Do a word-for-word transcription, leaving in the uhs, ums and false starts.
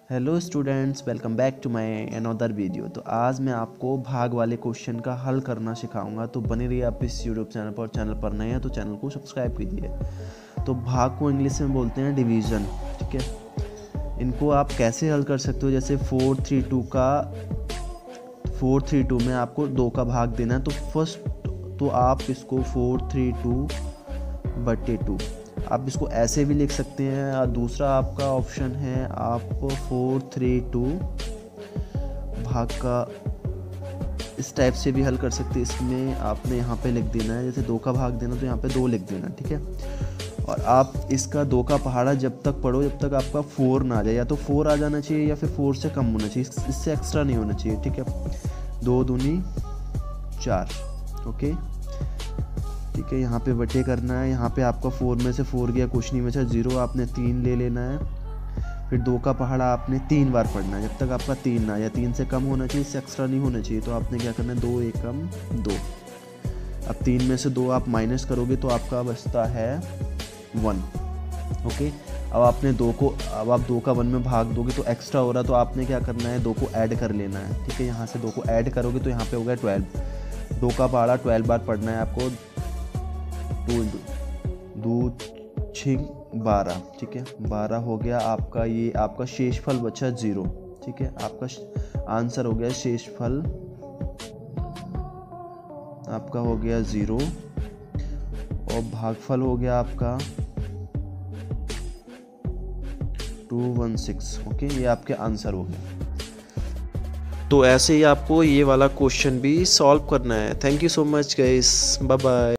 Hello students, welcome back to my another video. तो आज मैं आपको भाग वाले क्वेश्चन का हल करना सिखाऊंगा। तो बने रहिए आप इस यूट्यूब चैनल पर। चैनल पर नए हैं तो चैनल को सब्सक्राइब कीजिए। तो भाग को इंग्लिश में बोलते हैं डिवीज़न, ठीक है। इनको आप कैसे हल कर सकते हो, जैसे फोर थ्री टू का फोर थ्री टू में आपको दो का भाग देना है। तो फर्स्ट तो आप इसको फोर थ्री टू बटे टू, आप इसको ऐसे भी लिख सकते हैं। और दूसरा आपका ऑप्शन है, आप फोर थ्री टू भाग का इस टाइप से भी हल कर सकते हैं। इसमें आपने यहाँ पे लिख देना है, जैसे दो का भाग देना तो यहाँ पे दो लिख देना, ठीक है। और आप इसका दो का पहाड़ा जब तक पढ़ो जब तक आपका फोर ना आ जाए, या तो फोर आ जाना चाहिए या फिर फोर से कम होना चाहिए, इससे एक्स्ट्रा नहीं होना चाहिए, ठीक है। दो दूनी चार, ओके, ठीक है। यहाँ पे बटे करना है। यहाँ पे आपका फोर में से फोर गया, कुछ नहीं बचा, जीरो। आपने तीन ले लेना है। फिर दो का पहाड़ा आपने तीन बार पढ़ना है, जब तक आपका तीन ना, या तीन से कम होना चाहिए, इससे एक्स्ट्रा नहीं होना चाहिए। तो आपने क्या करना है, दो एकम दो। अब तीन में से दो आप माइनस करोगे तो आपका बचता है वन, ओके। अब आपने दो को अब आप दो का वन में भाग दोगे तो एक्स्ट्रा हो रहा, तो आपने क्या करना है, दो को ऐड कर लेना है, ठीक है। यहाँ से दो को ऐड करोगे तो यहाँ पे हो गया ट्वेल्व। दो का पहाड़ा ट्वेल्व बार पढ़ना है आपको। टू दो छः बारह, ठीक है। बारह हो गया आपका, ये आपका शेषफल बचा जीरो, ठीक है। आपका आंसर हो गया शेषफल आपका हो गया जीरो, और भागफल हो गया आपका टू वन सिक्स, ओके। ये आपके आंसर हो गया। तो ऐसे ही आपको ये वाला क्वेश्चन भी सॉल्व करना है। Thank you so much guys, bye bye.